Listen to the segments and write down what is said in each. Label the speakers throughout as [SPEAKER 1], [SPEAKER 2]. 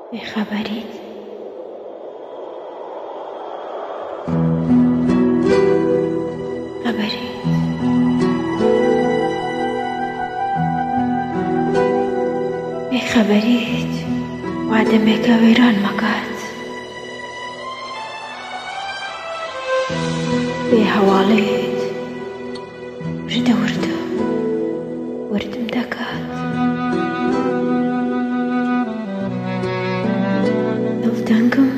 [SPEAKER 1] بێخەبەریت خەبەریت بێخەبەریت وا دەمێکە وەیران مەکات بێ هەواڵێت وردە وردە وردم دەکات دڵتەنگم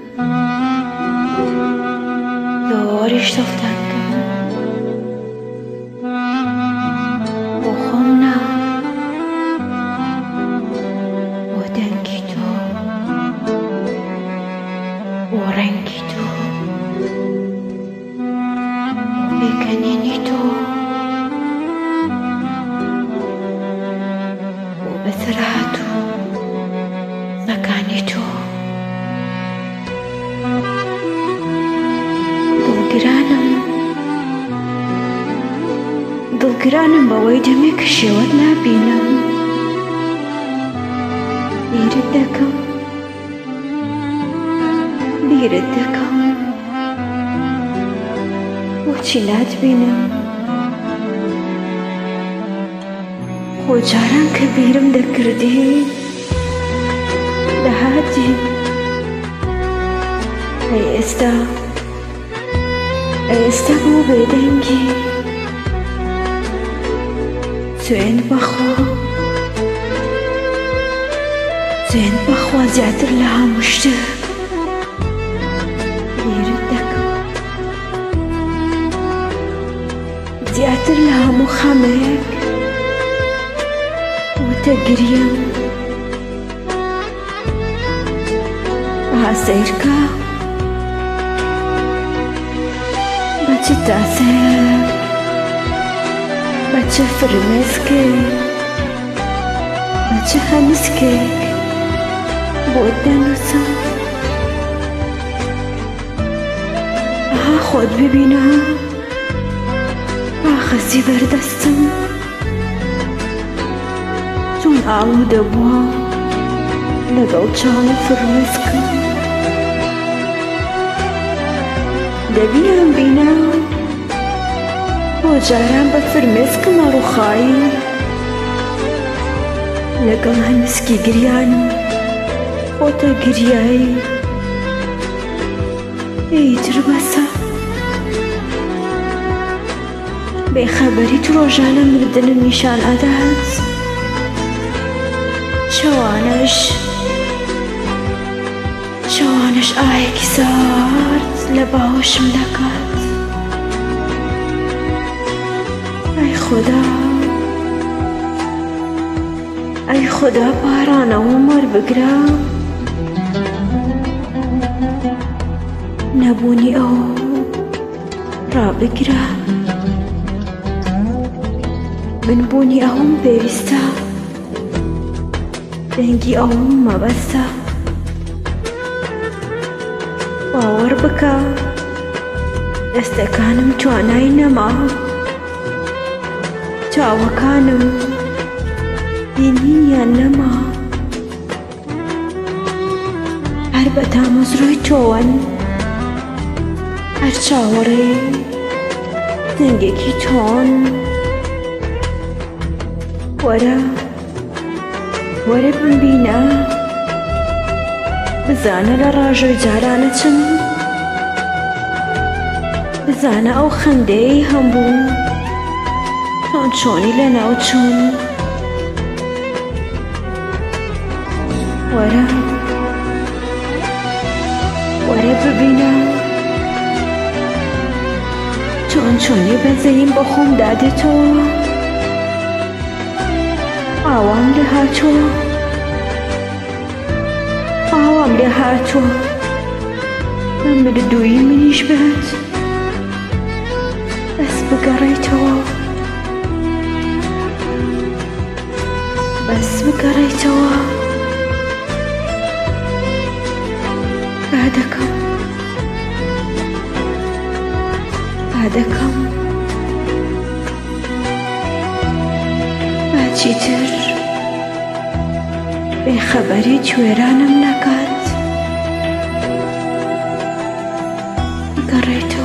[SPEAKER 1] زۆریش دڵتەنگم بۆ خۆم نا بۆ دەنگی تۆ بۆ ڕەنگی تۆ بۆ بێکەنینی تۆ بۆ بەسەرهات و سەکانی تۆ دڵگرانم بەوەی دەمێکە شێوەت نابینم بیرت دەکەم بۆچی ناتبینم خۆ جاران کە بیرم دەکردی دەهاتی ئێستا بۆ بێدەنگی سوێند بەخوا زیاتر لە هەموو شتێک بیرت دەکەم زیاتر لە هەموو خەمێک وتە گریەم سەیرکە بە چ تاسێک بە چ فرمێسکێک بە چ هەنسکێک بۆت دەنووسم ئەها خۆت ببینە ئاخەسی بەردەستم چۆن ئاڵوودە بووە لەگەڵ چاڵە فرمێسکم دەبینم بینە بۆ جاران بە فرمێسکم ئەڕووخایی لەگەڵ هەنسکی گریانم خۆتە گریایی ئیتر بەسە بێخەبەریت ڕۆژانە مردنم نیشان ئەدات شەوانەش ئاهێکی سارد لە باوەشم دەکات ئەی خوددا پارانەوەم وەربگرە نەبوونی ئەو ڕابگرە منبوونی ئەوم پێویستە دەنگی ئەوم مەبەستە باوەڕ بکە دەستەکانم توانای نەما چاوەکانم بینینیان نەما هەر بە تامەزڕۆی تۆن هەر چاوەڕێ دەنگێکی تۆن وەرە بمبینە بزانە لە ڕاژۆی جارانە چم بزانە ئەو خەندەی هەمبوو چۆنی لە ناو چوون وەرە ببینە چۆنی بەزەیم بە خۆم دادێتەوە ئاوام لێ هاتووە بە مردووی منیش بێت بەس بگەڕێیتەوە دەکەم باچی تر بێخەبەری کوێرانم نەکات گەڕێتەوە